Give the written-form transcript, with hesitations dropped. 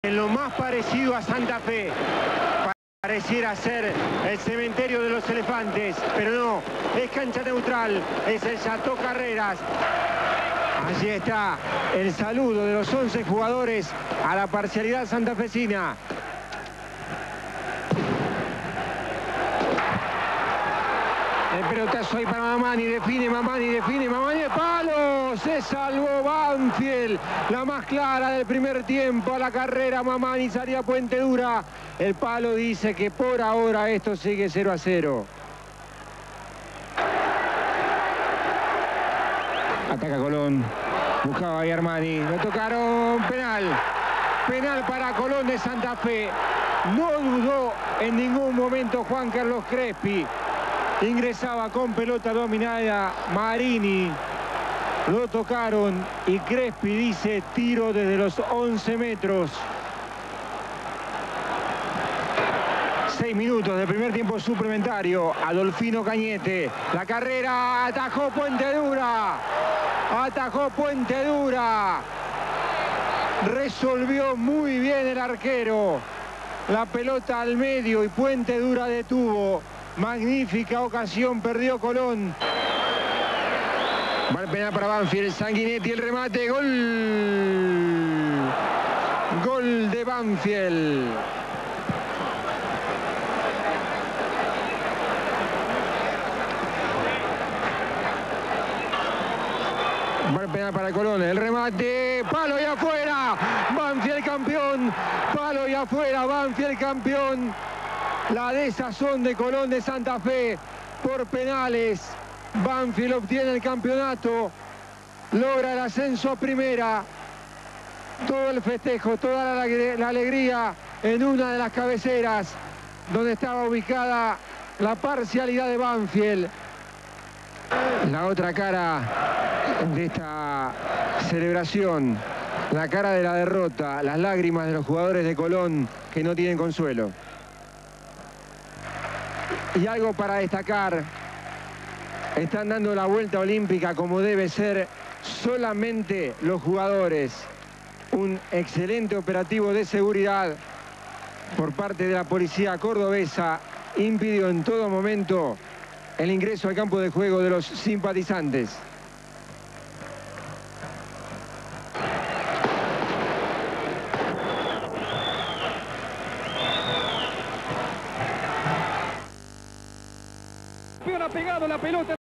En lo más parecido a Santa Fe, pareciera ser el cementerio de los elefantes, pero no, es cancha neutral, es el Chateau Carreras. Allí está el saludo de los 11 jugadores a la parcialidad santafesina. El pelotazo ahí para Mamani, define Mamani, el palo, se salvó Banfield, la más clara del primer tiempo a la carrera. Mamani salía Puente Dura, el palo dice que por ahora esto sigue 0-0. Ataca Colón, buscaba ahí Armani, lo tocaron, penal para Colón de Santa Fe. No dudó en ningún momento Juan Carlos Crespi. Ingresaba con pelota dominada Marini, lo tocaron y Crespi dice tiro desde los 11 metros. 6 minutos de primer tiempo suplementario. Adolfino Cañete, la carrera, atajó Puente Dura, resolvió muy bien el arquero, la pelota al medio y Puente Dura detuvo. Magnífica ocasión, perdió Colón. Va el penal para Banfield, Sanguinetti, el remate, gol. Gol de Banfield. Va el penal para Colón, el remate, palo y afuera. Banfield campeón, palo y afuera, Banfield campeón. La desazón de Colón de Santa Fe por penales. Banfield obtiene el campeonato, logra el ascenso a primera. Todo el festejo, toda la alegría en una de las cabeceras donde estaba ubicada la parcialidad de Banfield. La otra cara de esta celebración, la cara de la derrota, las lágrimas de los jugadores de Colón que no tienen consuelo. Y algo para destacar, están dando la vuelta olímpica como debe ser solamente los jugadores. Un excelente operativo de seguridad por parte de la policía cordobesa impidió en todo momento el ingreso al campo de juego de los simpatizantes. Ha pegado la pelota.